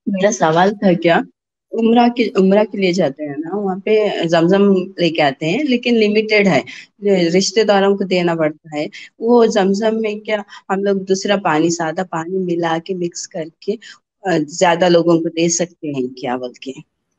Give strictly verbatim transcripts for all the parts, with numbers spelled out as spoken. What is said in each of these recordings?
मेरा सवाल था क्या, उम्रा के उम्रा के लिए जाते हैं ना, वहाँ पे जमजम लेके आते हैं लेकिन लिमिटेड है, रिश्तेदारों को देना पड़ता है। वो जमजम में क्या हम लोग दूसरा पानी, सादा पानी मिला के मिक्स करके अ, ज्यादा लोगों को दे सकते हैं क्या बोल के?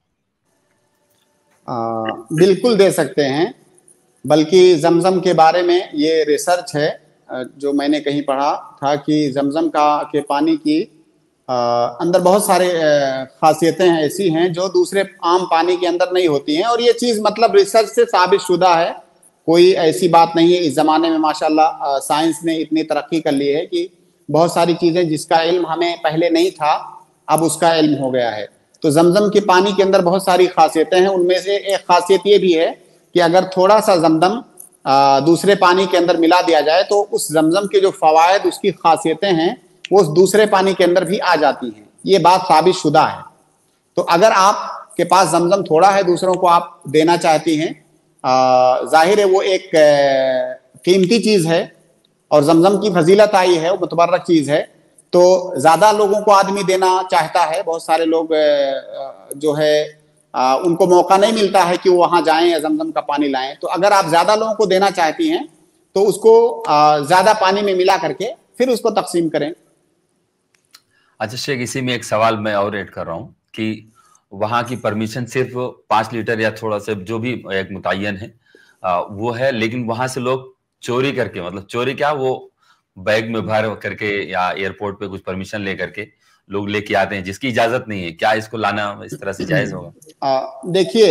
आ, बिल्कुल दे सकते हैं। बल्कि जमजम के बारे में ये रिसर्च है, अ, जो मैंने कहीं पढ़ा था कि जमजम का के पानी की अ, अंदर बहुत सारे अ, खासियतें हैं, ऐसी हैं जो दूसरे आम पानी के अंदर नहीं होती हैं। और ये चीज़ मतलब रिसर्च से साबित शुदा है, कोई ऐसी बात नहीं है। इस ज़माने में माशाल्लाह साइंस ने इतनी तरक्की कर ली है कि बहुत सारी चीज़ें जिसका इल्म हमें पहले नहीं था, अब उसका इल्म हो गया है। तो जमजम के पानी के अंदर बहुत सारी खासियतें हैं। उनमें से एक खासियत ये भी है कि अगर थोड़ा सा जमजम दूसरे पानी के अंदर मिला दिया जाए तो उस जमजम के जो फवायद, उसकी खासियतें हैं, वो उस दूसरे पानी के अंदर भी आ जाती हैं। ये बात साबित शुदा है। तो अगर आपके पास जमजम थोड़ा है, दूसरों को आप देना चाहती हैं, जाहिर है वो एक कीमती चीज़ है और जमजम की फजीलत आई है, वो मुतबर्रक चीज़ है, तो ज़्यादा लोगों को आदमी देना चाहता है। बहुत सारे लोग जो है आ, उनको मौका नहीं मिलता है कि वो वहाँ जाएं या जमजम का पानी लाएं। तो अगर आप ज़्यादा लोगों को देना चाहती हैं तो उसको ज़्यादा पानी में मिला करके फिर उसको तकसीम करें। अच्छा शेख, इसी में एक सवाल मैं और ऐड कर रहा हूँ कि वहाँ की परमिशन सिर्फ पाँच लीटर या थोड़ा सा जो भी एक मुतय्यन है आ, वो है, लेकिन वहां से लोग चोरी करके, मतलब चोरी क्या, वो बैग में भर करके या एयरपोर्ट पे कुछ परमिशन ले करके लोग लेके आते हैं जिसकी इजाजत नहीं है। क्या इसको लाना इस तरह से जायज होगा? देखिए,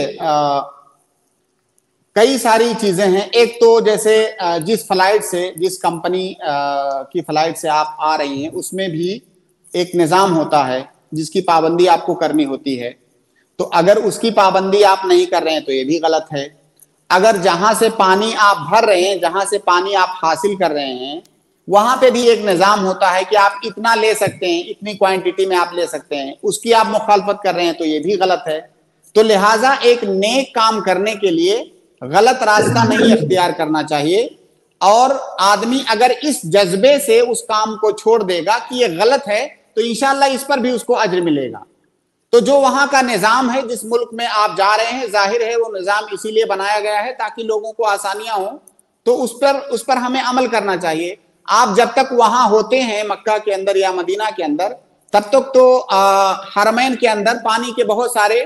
कई सारी चीजें हैं। एक तो जैसे जिस फ्लाइट से, जिस कंपनी की फ्लाइट से आप आ रही हैं, उसमें भी एक निज़ाम होता है जिसकी पाबंदी आपको करनी होती है। तो अगर उसकी पाबंदी आप नहीं कर रहे हैं तो ये भी गलत है। अगर जहां से पानी आप भर रहे हैं, जहां से पानी आप हासिल कर रहे हैं, वहां पे भी एक निज़ाम होता है कि आप इतना ले सकते हैं, इतनी क्वांटिटी में आप ले सकते हैं, उसकी आप मुखालफत कर रहे हैं तो ये भी गलत है। तो लिहाजा एक नेक काम करने के लिए गलत रास्ता नहीं अख्तियार करना चाहिए। और आदमी अगर इस जज्बे से उस काम को छोड़ देगा कि ये गलत है, तो इंशाअल्लाह इस पर भी उसको अज्र मिलेगा। तो जो वहां का निज़ाम है, जिस मुल्क में आप जा रहे हैं, जाहिर है वो निज़ाम इसीलिए बनाया गया है ताकि लोगों को आसानियां हो, तो उस पर उस पर हमें अमल करना चाहिए। आप जब तक वहां होते हैं मक्का के अंदर या मदीना के अंदर, तब तक तो हरमैन के अंदर पानी के बहुत सारे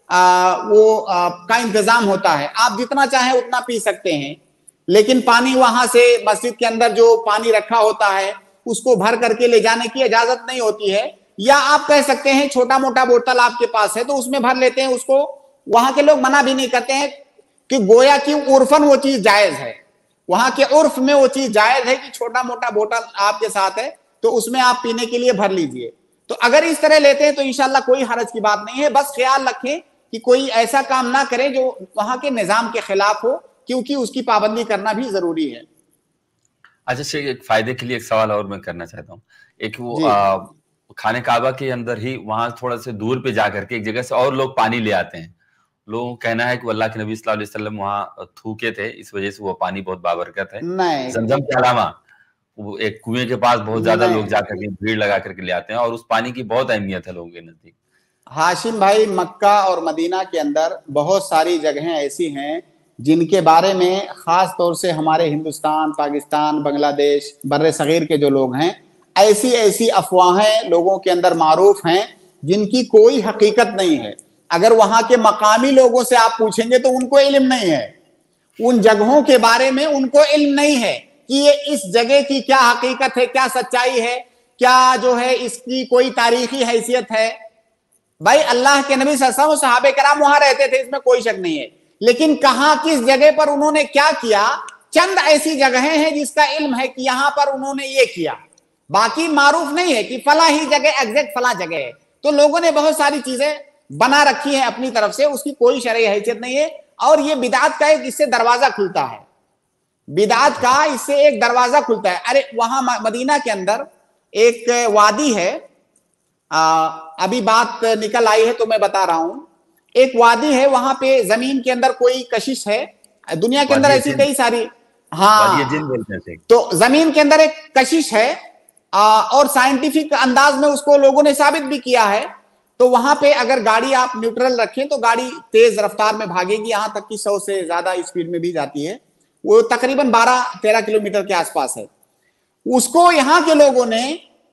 आ, वो आ, का इंतजाम होता है। आप जितना चाहें उतना पी सकते हैं, लेकिन पानी वहां से मस्जिद के अंदर जो पानी रखा होता है उसको भर करके ले जाने की इजाजत नहीं होती है। या आप कह सकते हैं छोटा मोटा बोतल आपके पास है तो उसमें भर लेते हैं, उसको वहां के लोग मना भी नहीं करते हैं कि गोया कि उर्फन वो चीज जायज है। वहां के उर्फ में वो चीज जायज है कि छोटा मोटा बोतल आपके साथ है तो उसमें आप पीने के लिए भर लीजिए। तो अगर इस तरह लेते हैं तो इंशाल्लाह कोई हरज की बात नहीं है। बस ख्याल रखें कि कोई ऐसा काम ना करे जो वहां के निजाम के खिलाफ हो, क्योंकि उसकी पाबंदी करना भी जरूरी है। अच्छा शेख, एक फायदे के लिए एक सवाल और मैं करना चाहता हूँ। एक वो आ, खाने काबा के अंदर ही वहां थोड़ा से दूर पे जाकर के एक जगह से और लोग पानी ले आते हैं। लोगों का कहना है कि अल्लाह के नबी सल्लल्लाहु अलैहि वसल्लम वहां थूके थे, इस वजह से वो पानी बहुत बाबरकत है। जमजम के अलावा वो एक कुएं के पास बहुत ज्यादा लोग जाकर के भीड़ लगा करके ले आते हैं और उस पानी की बहुत अहमियत है लोगों के नजदीक। हाशिम भाई, मक्का और मदीना के अंदर बहुत सारी जगहें ऐसी हैं जिनके बारे में खास तौर से हमारे हिंदुस्तान, पाकिस्तान, बांग्लादेश, बर्रे सगीर के जो लोग हैं, ऐसी ऐसी अफवाहें लोगों के अंदर मारूफ हैं जिनकी कोई हकीकत नहीं है। अगर वहां के मकामी लोगों से आप पूछेंगे तो उनको इल्म नहीं है, उन जगहों के बारे में उनको इल्म नहीं है कि ये इस जगह की क्या हकीकत है, क्या सच्चाई है, क्या जो है इसकी कोई तारीखी हैसियत है। भाई अल्लाह के नबी सल्लल्लाहु अलैहि वसल्लम, सहाबे कराम वहां रहते थे, इसमें कोई शक नहीं है, लेकिन कहां किस जगह पर उन्होंने क्या किया, चंद ऐसी जगहें हैं जिसका इल्म है कि यहां पर उन्होंने ये किया, बाकी मारूफ नहीं है कि फला ही जगह एग्जैक्ट फला जगह है। तो लोगों ने बहुत सारी चीजें बना रखी है अपनी तरफ से, उसकी कोई शरई हैसियत नहीं है। और ये बिदात का एक इससे दरवाजा खुलता है, बिदात का इससे एक दरवाजा खुलता है। अरे वहां मदीना के अंदर एक वादी है, आ, अभी बात निकल आई है तो मैं बता रहा हूं। एक वादी है, वहां पे जमीन के अंदर कोई कशिश है, दुनिया के अंदर ऐसी कई सारी, हाँ, तो जमीन के अंदर एक कशिश है आ, और साइंटिफिक अंदाज में उसको लोगों ने साबित भी किया है। تو وہاں پہ اگر گاڑی آپ نیوٹرل رکھیں تو گاڑی تیز رفتار میں بھاگے گی، یہاں تک کہ سو سے زیادہ اسپیڈ میں بھی جاتی ہے، وہ تقریباً بارہ تیرہ کلومیٹر کے آس پاس ہے۔ اس کو یہاں کے لوگوں نے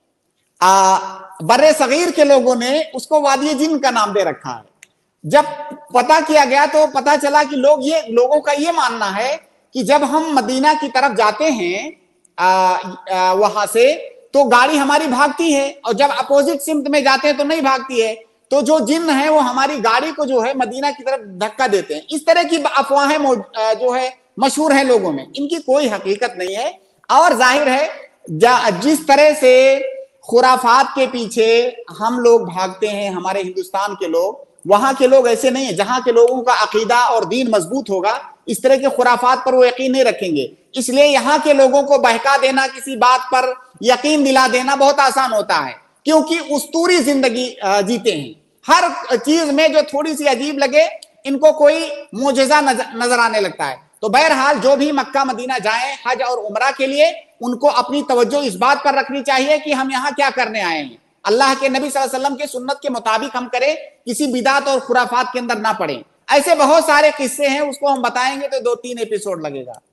بر صغیر کے لوگوں نے اس کو وادی جن کا نام دے رکھا ہے۔ جب پتا کیا گیا تو پتا چلا کہ لوگ یہ لوگوں کا یہ ماننا ہے کہ جب ہم مدینہ کی طرف جاتے ہیں آ, آ, وہاں سے تو گاڑی ہماری بھاگتی ہے، اور جب اپوزٹ سمت میں جاتے ہیں تو نہیں بھاگتی ہے، تو جو جن ہیں وہ ہماری گاڑی کو جو ہے مدینہ کی طرف دھکا دیتے ہیں۔ اس طرح کی افواہیں جو ہے مشہور ہیں لوگوں میں، ان کی کوئی حقیقت نہیں ہے۔ اور ظاہر ہے جس طرح سے خرافات کے پیچھے ہم لوگ بھاگتے ہیں، ہمارے ہندوستان کے لوگ، وہاں کے لوگ ایسے نہیں ہیں۔ جہاں کے لوگوں کا عقیدہ اور دین مضبوط ہوگا اس طرح کے خرافات پر وہ یقین نہیں رکھیں گے۔ اس لیے یہاں کے لوگوں کو بہکا دینا، کسی بات پر یقین دلا دینا بہت آسان ہوتا ہے، کیونکہ اسطوری زندگی جیتے ہیں۔ ہر چیز میں جو تھوڑی سی عجیب لگے ان کو کوئی معجزہ نظر آنے لگتا ہے۔ تو بہرحال جو بھی مکہ مدینہ جائیں حج اور عمرہ کے لیے، ان کو اپنی توجہ اس بات پر رکھنی چاہیے کہ ہم یہاں کیا کرنے آئے ہیں۔ اللہ کے نبی صلی اللہ علیہ وسلم کے سنت کے مطابق ہم کریں، کسی بدعت اور خرافات کے اندر نہ پڑیں۔ ایسے بہت سارے قصے ہیں، اس کو ہم بتائیں گے تو دو تین ایپیسوڈ لگے گا۔